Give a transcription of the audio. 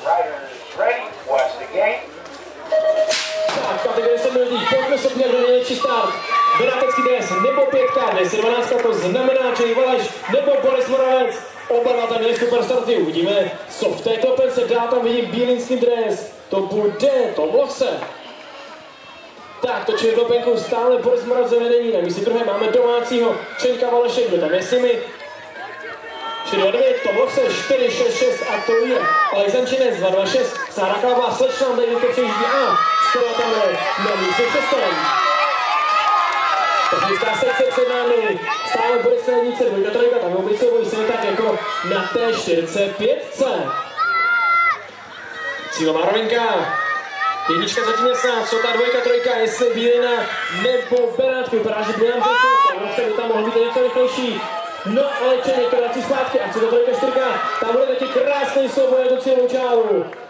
Tak, kategorie 7 lidí, pojďme se podívat do nejlepší start. Benátecký dres nebo 5K, 10-12, to znamená, že Valeš nebo Boris Moravec. Oba dva tam měli super starty, uvidíme, co v té klopence dá, tam vidím bílínský dres. To bude Tom Lochse. Tak, točí klopenku stále Boris Moravec za vedení, na místě druhé máme domácího Čeňka Valeše, kdo tam je s nimi. 4-9, Tom Lochse, 4-6-6 a to je Alexandřinec, 2-2-6, Sára Kalba, Slečnám, tady to přejíždí a Stella tam je na místě přestem. Technická sekce před námi, stále Boris Sednice, 2-3, tam oblicují se tak jako na té 45. Cílová rovinka, jednička zatím jasná, co ta 2-3, jestli Bílina nebo Benátky, vypadá, že Bílina by tam mohl být něco rychlejší. No ale Čeněk to vrací zpátky a co to 3-4, tam bude taky krásný souboj do cílovou čáru.